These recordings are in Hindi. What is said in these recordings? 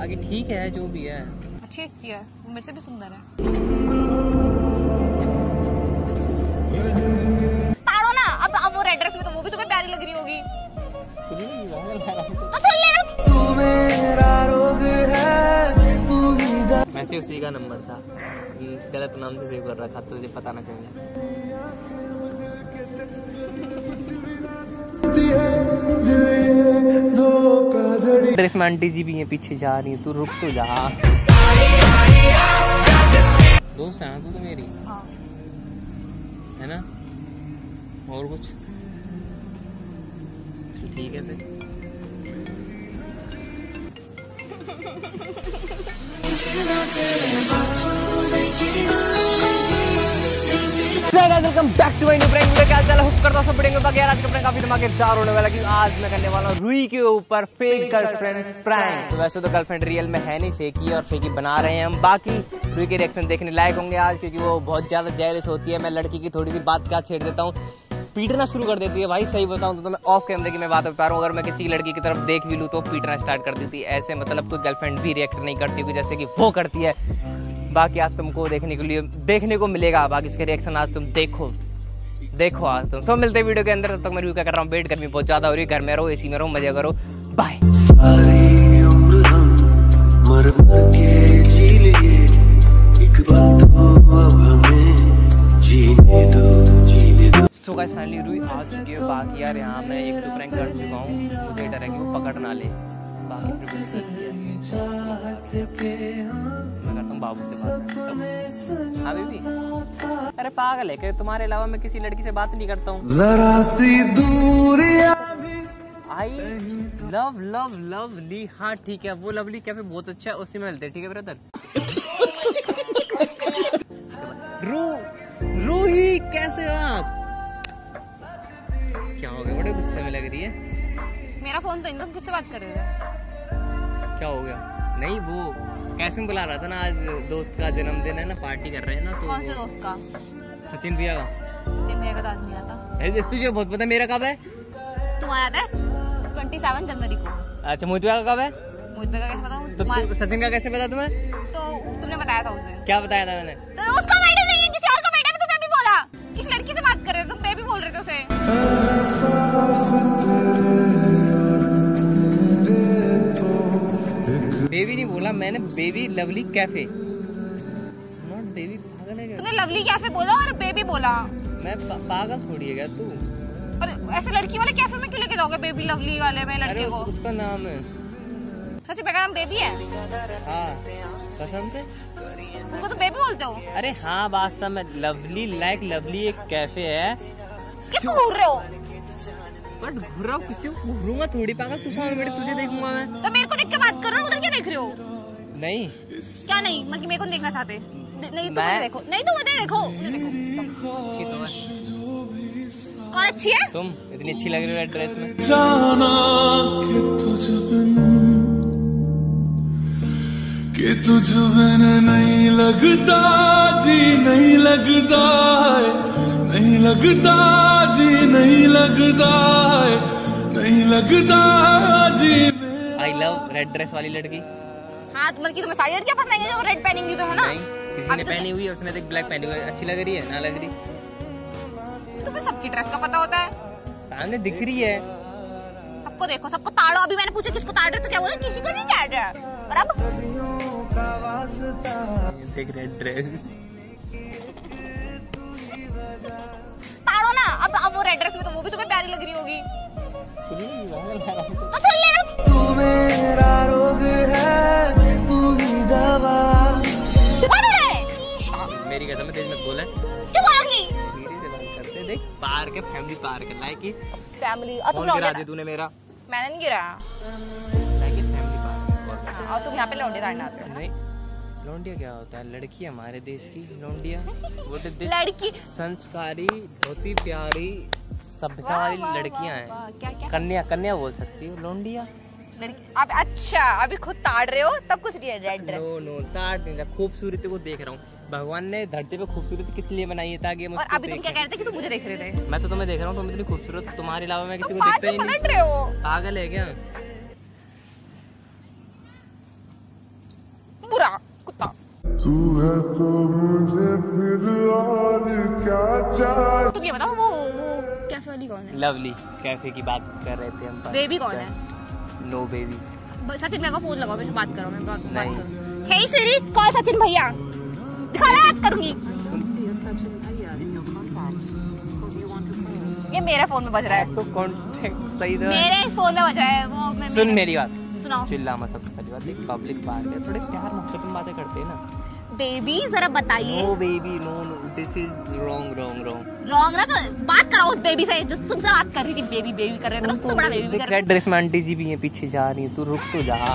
बाकी ठीक है जो भी है। अच्छी दिखती है, वो मेरे से भी सुंदर है। ताड़ो ना, अब वो रेड ड्रेस में तो वो भी तुम्हें प्यारी लग रही होगी। सुन वैसे उसी का नंबर था, गलत नाम से सेव कर रखा तो मुझे पता ना चले। ड्रेस में आंटी जी भी हैं, पीछे जा रही है, तू रुक तो जा। दोस्त है ना तू तो मेरी? हाँ। है ना? और कुछ? ठीक है फिर। Welcome back to my new prank video. क्या चल हुक करता सब बढ़ेंगे बाकी यार आज का प्रैंक काफी धमाकेदार होने वाला है क्योंकि आज मैं करने वाला हूँ रूही के ऊपर फेक गर्लफ्रेंड प्रैंक। तो वैसे तो गर्लफ्रेंड रियल में है नहीं, फेक ही और फेक ही बना रहे हैं हम। बाकी रूही के रिएक्शन देखने लायक होंगे आज क्योंकि वो बहुत ज्यादा जेलस होती है। मैं लड़की की थोड़ी सी बात क्या छेड़ देता हूँ, पीटना शुरू कर देती है। भाई सही बताऊं तो मैं ऑफ कैमरे की मैं बात बता रहा हूँ, अगर मैं किसी लड़की की तरफ देख भी लूँ तो पीटना स्टार्ट कर देती है। ऐसे मतलब कोई गर्लफ्रेंड भी रिएक्ट नहीं करती होगी जैसे कि वो करती है। बाकी आज तुमको देखने को मिलेगा, बाकी इसके रिएक्शन आज तुम देखो आज तुम सब मिलते हैं वीडियो के अंदर। तब तक मैं रिव्यू क्या कर रहा हूँ, वेट गर्मी बहुत ज्यादा हो रही है, घर में रहो, एसी में रहो, मजा करो, बाय। सारी उम्र हम मर के जी लिए, एक बात हो अब हमें जीने दो। सो गाइस फाइनली रूही आ चुकी है। बाकी यार यहाँ मैं एक दो प्रैंक कर चुका हूँ, मुझे डर है कि वो पकड़ ना ले। बाकी मैं करता हूँ बाबू से बात। अभी भी अरे पागल है कि तुम्हारे अलावा मैं किसी लड़की से बात नहीं करता हूँ। जरा सी दूरियां आई लव लव लवली। हाँ ठीक है, वो लवली कैफे बहुत अच्छा है, उसी में मिलते हैं। ठीक है ब्रदर। रूही कैसे हो आप? क्या हो गया, बड़े गुस्से में लग रही है। मेरा फोन तो तुम किससे बात कर रहे थे? क्या हो गया? नहीं वो कैफे में बुला रहा था ना, आज दोस्त का जन्मदिन है ना, पार्टी कर रहे हैं ना। तो कौन से दोस्त का? सचिन भैया का। सचिन भैया का तो आज नहीं आता। तुझे बहुत पता मेरा कब है? तुम्हारा था 27 जनवरी को। अच्छा मोहित भैया का कब है? मोहित भैया का कैसे बताऊं? तो सचिन का कैसे पता तुम्हें? तो तुमने बताया था उसे। क्या बताया था मैंने? तो उसका बेटा नहीं है, किसी और का बेटा है, तुमने भी बोला। किस लड़की से बात कर रहे हो तुम? बेबी बोल रहे थे उसे। बेबी नहीं बोला मैंने, baby lovely cafe, not baby. पागल है क्या? तूने लवली कैफे बोला और बेबी बोला। मैं पागल थोड़ी है क्या तू? और ऐसे लड़की वाले कैफे में क्यों लेके जाओगे बेबी लवली वाले में लड़के को? उसका नाम है सच में, नाम बेबी है? हाँ कसम से। तुमको तो बेबी बोलते हो। अरे हाँ वास्तव में लवली लाइक लवली एक कैफे है। किसको घूर रहे हो? बट घूर रहा हूँ, किसी को घूरूंगा थोड़ी। पागल तू सामने बैठे, तुझे देखूंगा मैं। तो मेरे को देख के बात कर रहे हो, उधर क्या देख रहे हो? नहीं क्या नहीं, मतलब मेरे को देखना चाहते? नहीं तुम मुझे देखो, नहीं तुम मुझे देखो, मुझे देखो। अच्छी तो है। कौन अच्छी है? तुम इतनी अच्छी लग रही हो ड्रेस में। जाना कि तुझ बिन नहीं लगता जी, नहीं लगता है, नहीं लगता जी, नहीं लगता है, नहीं लगता जी। आई लव रेड ड्रेस वाली लड़की। हाँ मतलब कि तुम्हें सारी लड़कियां पसंद आएंगी जो रेड पहनेंगी तो, है ना? नहीं, किसी ने पहनी हुई है, उसने तो ब्लैक पहनी हुई है। अच्छी लग रही है ना? लग रही? तुम्हें सबकी ड्रेस का पता होता है? सामने दिख रही है। सबको देखो, सबको ताड़ो। अभी मैंने पूछा किसको ताड़ रहे तो क्या बोला? किसी को नहीं ताड़ रहा। और अब देख रेड ड्रेस। ताड़ो ना, अब वो रेड ड्रेस में तो वो भी तुम्हें प्यारी लग रही होगी। तो सुन ले ना। तू मेरा रोग है, तू ही दवा। मेरी कसम है, तेज मत बोल। क्या बोलोगी? धीरे से बात करते। देख पार्क है, फैमिली पार्क है, लाइक फैमिली। और तुम गिरा दे तूने मेरा। मैंने नहीं गिरा। Like family park. और तुम यहाँ पे लौंडे ताड़ने आते हो? नहीं, लौंडिया क्या होता है? लड़की हमारे देश की लौंडिया। वो लड़की संस्कारी, बहुत ही प्यारी, सभ्यता वाली लड़कियां हैं। क्या? कन्या बोल सकती हो, लौंडिया लड़की। अब अच्छा, अभी खुद ताड़ रहे हो तब कुछ नहीं है रेड ड्रेस। नो ताड़ नहीं, खूबसूरती को देख रहा हूँ। भगवान ने धरती पे खूबसूरती किस लिए बनाई है? ताकि और अभी तुम क्या कह रहे थे कि तुम मुझे देख रहे थे? मैं तो तुम्हें देख रहा हूँ, तुम इतनी खूबसूरत, तुम्हारे अलावा मैं किसी को बात देखता से ही नहीं। पलट रहे हो। पागल है क्या? बुरा कुत्ता। तू है तो मुझे फिर और क्या चाहिए। तुम ये बताओ वो कैफे वाली कौन है? लवली कैफे की बात कर रहे थे हम। बेबी कौन है? No baby. सचिन भैया का फोन लगाओ, मैं बात करो, मैं बात नहीं। करूँ। हे सिरी, कॉल सचिन भैया। दिखा रहा है, करूंगी। ये मेरे फोन में बज रहा है। तो कॉन्टेक्ट सही था। मेरे फोन में बज रहा है वो। सुन मेरी बात, सुनाओ। चिल्ला मत। सबसे पहली बात, एक पब्लिक पार्क है, थोड़े प्यार मोहब्बत में बातें करते हैं ना। बेबी जरा बताइए। No baby, no no, this is wrong. Wrong ना, तो बात कराओ उस बेबी से जो तुमसे बात कर रही थी। बेबी कर रहे थे, तो बड़ा बेबी कर रहे रेड ड्रेस में आंटी जी भी हैं, पीछे जा रही है, तू रुक तो जा।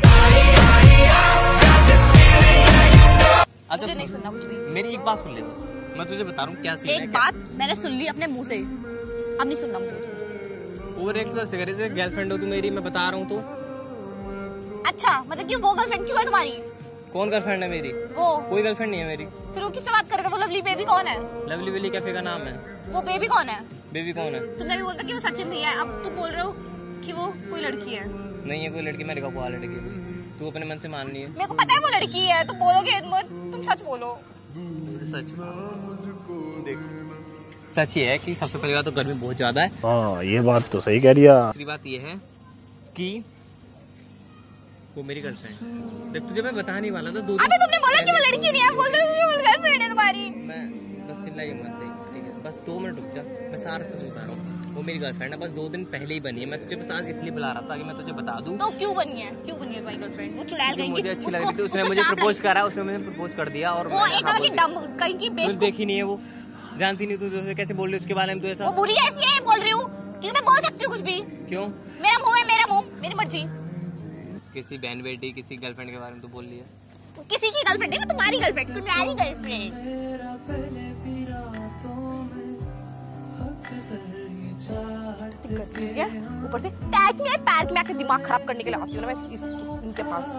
अच्छा मुझे नहीं सुनना कुछ भी। मेरी एक बात सुन ले दोस्त, मैं तुझे बता रहा हूँ क्या सीन है। एक बात मैंने सुन ली अपने मुंह से, अब नहीं सुनना मुझे। ओवर एक तो गर्लफ्रेंड हो तू मेरी, मैं बता रहा हूँ तो। अच्छा मतलब कि वो गर्लफ्रेंड क्यों है तुम्हारी? कौन गर्लफ्रेंड है मेरी? वो कोई गर्लफ्रेंड नहीं है मेरी। फिर वो किससे बात करेगा? वो लवली बेबी कौन है? लवली वेली कैफे का नाम है। वो बेबी कौन है? बेबी कौन है? तुमने भी बोलता कि वो सचिन भैया है, अब तुम बोल रहे हो कि वो कोई लड़की है। नहीं है कोई लड़की, मैंने कहा वो लड़की है। तू अपने मन से माननी है। मेरे को पता है वो लड़की है, तो बोलोगे तुम सच बोलो। सच देख, सच ये है कि सबसे पहली बात तो गर्मी बहुत ज्यादा है। हाँ ये बात तो सही कह रही है। दूसरी बात ये है कि वो मेरी गर्लफ्रेंड। देख तुझे मैं बताने वाला था। अबे तुमने बोला कि वो लड़की नहीं है, बोल रहे हो वो गर्लफ्रेंड है तुम्हारी। मैं बस चिल्लाई मत देख, ठीक है? बस 2 मिनट रुक जा, मैं सारा सच बता रहा हूँ। वो मेरी गर्लफ्रेंड है, बस 2 दिन पहले ही बनी है। मैं तुझे बस आज इसलिए बुला रहा था कि मैं तुझे बता दूं। तो क्यों बनी है तुम्हारी गर्लफ्रेंड? वो चुड़ैल कहीं की, मुझे अच्छी लग रही थी, उसने मुझे प्रपोज करा, उसने मुझे प्रपोज कर दिया। और वो एक नंबर की डम कहीं की तूने देखी नहीं है, वो जानती नहीं तू तो कैसे बोल रही है उसके बारे में? तू ऐसा वो बुरी है इसलिए बोल रही हूँ कि मैं बोल सकती हूँ कुछ भी। क्यों? मेरा मुंह है, मेरा मुंह, मेरी मर्जी। किसी बहन बेटी, किसी गर्लफ्रेंड के बारे में तू बोल रही है। किसी की गर्लफ्रेंड है, तुम्हारी गर्लफ्रेंड, तुम्हारी गर्लफ्रेंड। ऊपर से पैर में आकर दिमाग खराब करने के लिए आती हूँ ना मैं इनके पास।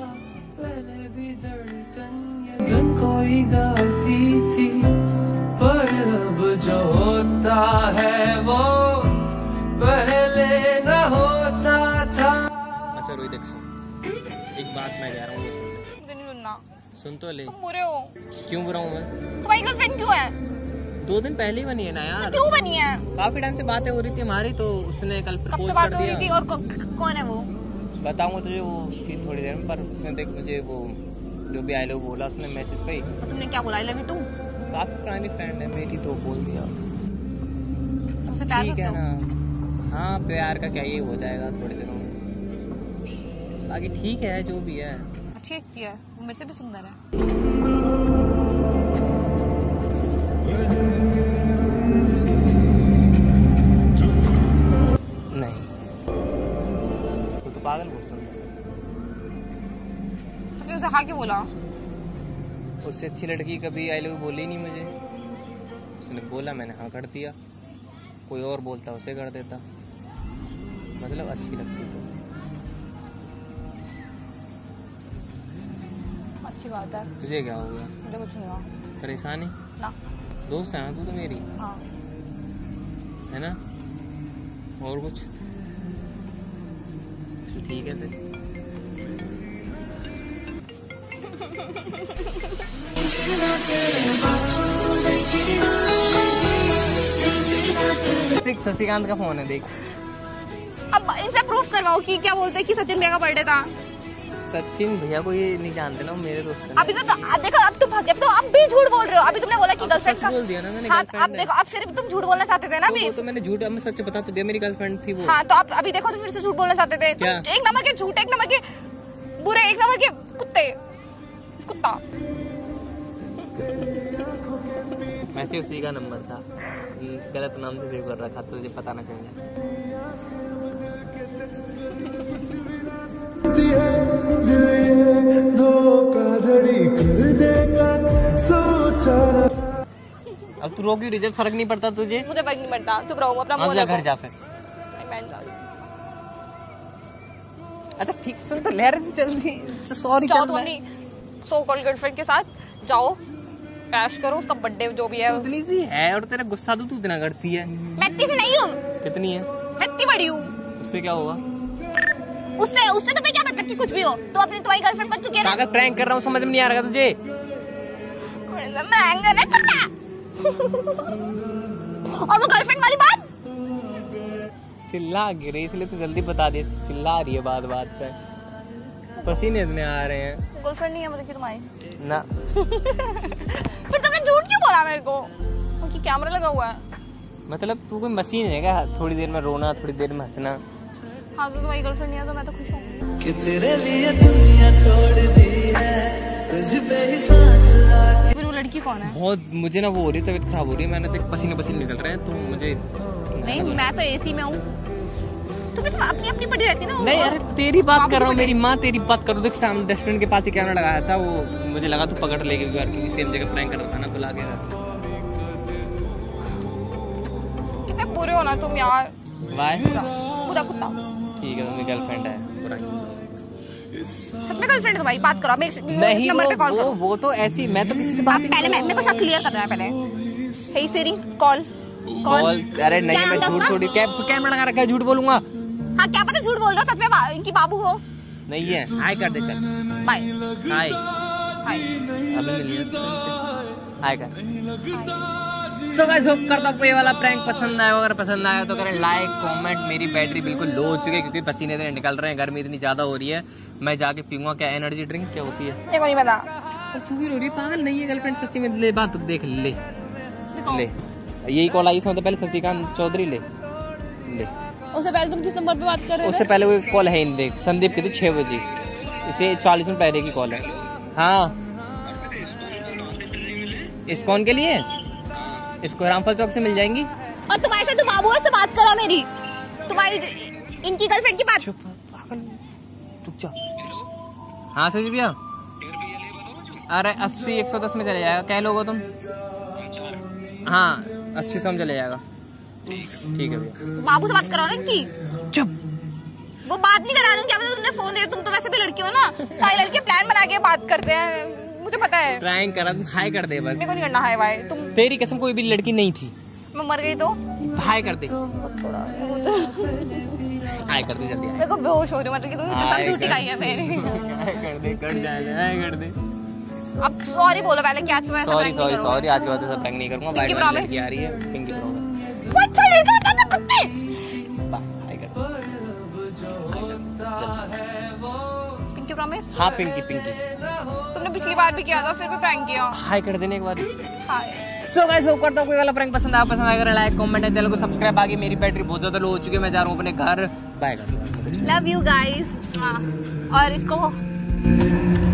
कोई गलती थी पर अब जो होता है वो पहले न होता था। अच्छा रोहित देख सुन, एक बात मैं कह रहा हूँ, ये सुन ले। मुझे नहीं सुनना। सुन तो ले। तुम बुरे हो। क्यों बुरा हूँ मैं? तुम्हारी गर्लफ्रेंड क्यों है? 2 दिन पहले ही बनी है ना यार। तो क्यों बनी है? काफी टाइम से बातें हो रही थी हमारी, तो उसने कल कब प्रपोज से कर बात हो रही थी दिया। और कौन है वो? बताऊंगा तुझे वो चीज थोड़ी देर में। पर उसने देख मुझे वो जो भी आई लव बोला उसने मैसेज पे ही। तो तुमने क्या बोला? I love you too? काफी पुरानी फ्रेंड है मेरी, तो बोल दिया। तुमसे प्यार ठीक करते है हो? ना? हाँ प्यार का क्या, ये हो जाएगा थोड़ी देर में। बाकी ठीक है जो भी है। अच्छी लगती है वो, मेरे से भी सुंदर है। नहीं तो पागल बहुत सुंदर। तो फिर उसे हाँ क्यों बोला? उससे अच्छी लड़की कभी आई लव बोली नहीं मुझे। उसने बोला, मैंने हाँ कर दिया। कोई और बोलता उसे कर देता। मतलब अच्छी लगती तो। अच्छी बात है। तुझे क्या हो गया? मुझे कुछ नहीं हुआ। परेशानी? ना। दोस्त है ना तू तो मेरी, हाँ। है ना? और कुछ? ठीक है फिर। शशिकांत का फोन है, देख। अब इनसे प्रूफ करवाओ कि क्या बोलते हैं कि सचिन भैया का बर्थडे था। सचिन भैया को ये नहीं जानते ना, वो मेरे दोस्त हैं। अभी तो देखो, अब तुम तो अब भी झूठ बोल रहे हो। अभी तुमने बोला कि गर्लफ्रेंड सच बोल दिया ना मैंने, हाँ, गर्लफ्रेंड अब देखो, अब फिर तुम झूठ बोलना चाहते थे ना अभी। तो मैंने झूठ, अब मैं सच बता तो दिया, मेरी गर्लफ्रेंड थी वो। हाँ तो अब अभी देखो, तुम फिर से झूठ बोलना चाहते थे। क्या? एक नंबर के झूठ, एक नंबर के बुरे, एक नंबर के कुत्ता। वैसे उसी का नंबर था, गलत नाम से सेव कर रखा तो मुझे पता ना चल जाए। अब तू रोगी रिजल्ट फर्क नहीं पड़ता तुझे? मुझे फर्क नहीं पड़ता, चुप रहो, अपना मुंह घर जा फिर। अच्छा ठीक, सुन तो लहर जल्दी। सॉरी जाओ तुम अपनी सो कॉल्ड गर्लफ्रेंड के साथ जाओ, ऐश करो, उसका बर्थडे जो भी है। इतनी सी है और तेरा गुस्सा तो तू इतना करती है। मैं इतनी सी नहीं हूँ। कितनी है? मैं इतनी बड़ी हूँ। उससे क्या होगा? उससे तुम्हें क्या मतलब कि कुछ भी हो तो अपनी तुम्हारी गर्लफ्रेंड बन चुकी है ना। अगर प्रैंक कर रहा हूँ समझ में नहीं आ रहा तुझे? प्रैंक कर रहा है कुत्ता। और वो गर्लफ्रेंड वाली बात चिल्ला गिरे इसलिए तो जल्दी बता दे, चिल्ला रही है बात बात पे, पसीने इतने आ रहे हैं। गर्लफ्रेंड नहीं है मतलब कि तुम्हारी ना। फिर तुमने झूठ क्यों बोला मेरे को? क्योंकि कैमरा लगा हुआ है। मतलब तू कोई मशीन है क्या? थोड़ी देर में रोना थोड़ी देर में हंसना। हाँ तो तुम्हारी गर्लफ्रेंड नहीं है तो मैं तो खुश हूँ कि तेरे लिए दुनिया छोड़ दी है, तुझ पे ही सांस आ। फिर वो लड़की कौन है? बहुत मुझे ना वो हो रही है, तबीयत खराब हो रही है, मैंने देख पसीने पसीने निकल रहे हैं तो मुझे नहीं मैं तो एसी में हूँ। तुम इसमें अपनी अपनी पड़ी रहती ना। नहीं अरे तेरी बात कर रहा हूँ, मेरी माँ तेरी बात करो। देख सामने रेस्टोरेंट के पास ही कैमरा लगाया था, वो मुझे लगा तू पकड़ लेगी क्योंकि सेम जगह प्रैंक कर रहा था ना, बुला के। कितने बुरे हो ना तुम यार। बाय। पूरा कुत्ता। ठीक है तुम्हारी गर्लफ्रेंड है। सच में गर्लफ्रेंड तुम्हारी? बात करो मेरे नहीं नंबर पे कॉल करो। वो तो ऐसी मैं तो किसी से बात पहले मेरे को सब क्लियर करना है पहले। Hey Siri call call. अरे नहीं मैं झूठ थोड़ी कैमरा लगा रखा है, झूठ बोलूंगा? हाँ क्या पता झूठ बोल रहा हो, सच में इनकी बाबू हो। नहीं है। हाय कर दे चल। Bye hi. हाय। अभी मिलिए। हाय कर। सो गाइस होप करता हूं ये वाला प्रैंक पसंद आया। अगर पसंद आया तो करें लाइक कमेंट। मेरी बैटरी बिल्कुल लो हो चुकी है क्योंकि पसीने इतने निकल रहे हैं, गर्मी इतनी ज्यादा हो रही है। मैं जाके पीऊंगा क्या एनर्जी ड्रिंक क्या होती है? मेरे को नहीं पता। क्यों रो रही है? पागल नहीं है गर्लफ्रेंड सच्ची में। ले बात देख ले ले यही कॉल आई इसमें तो पहले शशिकांत चौधरी ले ले। उससे पहले तुम किस नंबर पे बात कर रहे थे? उससे पहले वो कॉल है ही नहीं। देख संदीप की थी 6 बजे, इसे 40 मिनट पहले की कॉल है। हाँ इस कौन के लिए? इसको रामफल चौक से मिल जाएंगी। और तुम्हारे साथ बाबू से बात करो मेरी, तुम्हारी इनकी गर्लफ्रेंड की बात। चुप जा। हाँ सजी भैया। अरे 80 110 में चले जाएगा। क्या लोग हो तुम? हाँ 80 में चले जाएगा। ठीक है भैया। बाबू से बात करो ना इनकी। चुप। वो बात नहीं करा रही हूँ। क्या पता तुमने फोन दिया? तुम तो वैसे भी लड़की हो ना, सारी लड़के प्लान बना के बात करते हैं, मुझे पता है। प्रैंक करा तुम। हाय कर दे बस। मेरे को नहीं करना हाय वाय। तुम तेरी कसम कोई भी लड़की नहीं थी। मैं मर गई तो हाय कर दे। हाय कर दे जल्दी। मेरे को बेहोश हो रही हूँ, मतलब कि तुमने कसम झूठी खाई है मेरी। हाय कर दे कट जाएगा। हाय कर दे। अब सॉरी बोलो पहले कि आज मैं सॉरी सॉरी सॉरी आज के बाद ऐसा प्रैंक नहीं करूंगा। Bye bye. लड़की आ रही है पिंकी प्रॉमिस। अच्छा लड़का होता था कुत्ते। हाय कर दे। Pinky promise. हाँ पिंकी पिंकी। तुमने पिछली बार भी किया था, फिर भी प्रैंक किया। हाय कर देने एक बार। हाय। सो गाइस होप करता हूँ कोई वाला प्रैंक पसंद आया लाइक कमेंट है, चैनल को सब्सक्राइब। आगे मेरी बैटरी बहुत ज्यादा लो हो चुकी है, मैं जा रहा हूँ अपने घर। बाय। Love you guys. और इसको